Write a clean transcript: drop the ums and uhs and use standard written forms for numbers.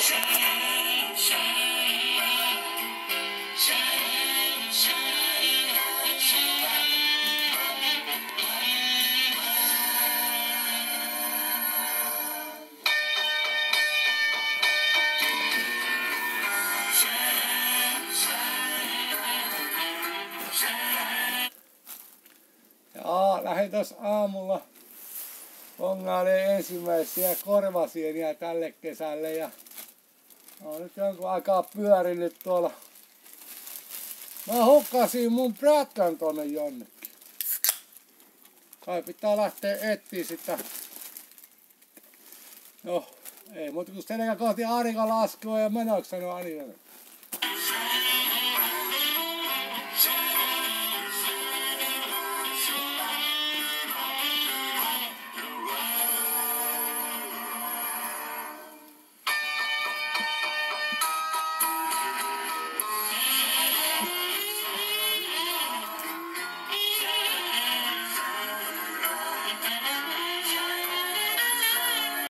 Lähdin tuossa aamulla bongailemaan ensimmäisiä korvasieniä tälle kesälle ja olen nyt jonkun aikaa pyörinyt tuolla. Mä hukkasin mun prätkän tonne jonnekin. Kai pitää lähteä etsiä sitä. No, ei muuta kuin selkä kohti aurinkolaskua ja menoksi sanoo Anina.